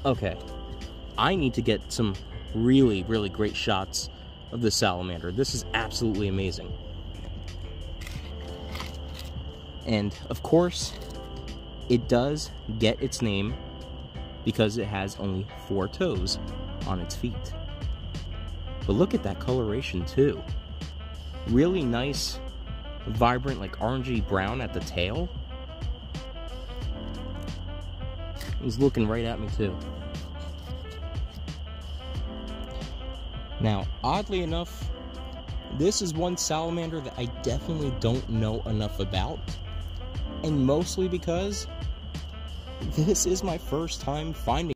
Okay, I need to get some really, really great shots of the salamander. This is absolutely amazing. And of course, it does get its name because it has only 4 toes on its feet. But look at that coloration too. Really nice, vibrant, like orangey brown at the tail. He's looking right at me too. Now, oddly enough, this is one salamander that I definitely don't know enough about. And mostly because this is my first time finding